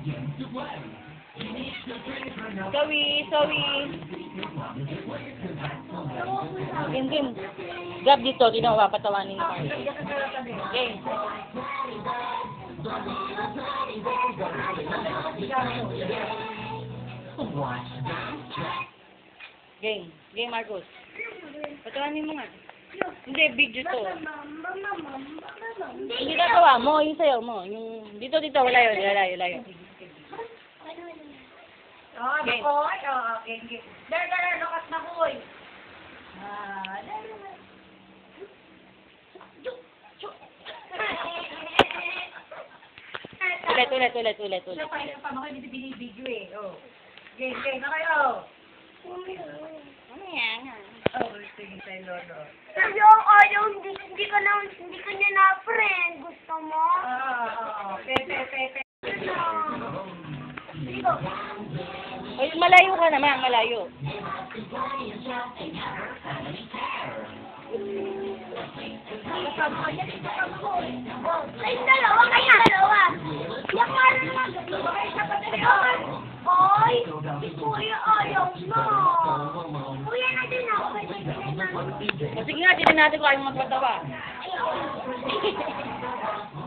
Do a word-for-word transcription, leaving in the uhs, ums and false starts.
Sorry, sorry. Game, game. Grab dito, tinawa, patawanin ko. Game. Game. Game, Marcos. Patawanin mo nga. Hindi, video to. Hindi tatawa mo, yung sayaw mo. Yung, dito, dito, wala yun, wala yun, wala yun. Oh, game. Koy. Oh, game, game. Dar, dar, lukat na, Koy. Ah, dar, dar. Ulit, ulit, ulit, ulit, ulit. Siya pa, siya pa, mga hindi binibidyo eh. Oh. Game, game na kayo. Ano yan? Oh, sige tayo, Lolo. Ayaw, ayaw, hindi, hindi ka na, hindi ka niya na-friend. Gusto mo? Oo, oo, oo. Pepe, pepe. Ay, malayo ka naman, malayo. Kayong dalawa, kaya dalawa. Yak nga na naman. Oy, si Kuya ayaw na. Kuya na din ako. O, sige nga, tinan natin kung ayaw magpatawa. Ayaw.